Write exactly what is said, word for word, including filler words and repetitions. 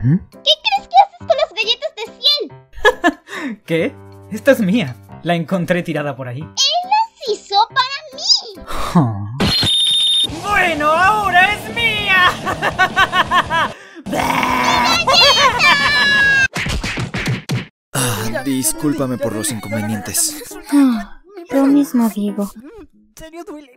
¿Mm? ¿Qué crees que haces con las galletas de ciel? ¿Qué? Esta es mía. La encontré tirada por ahí. ¡Él las hizo para mí! Oh. ¡Bueno, ahora es mía! Ah, discúlpame por los inconvenientes. Ah, lo mismo digo. ¿En serio duele?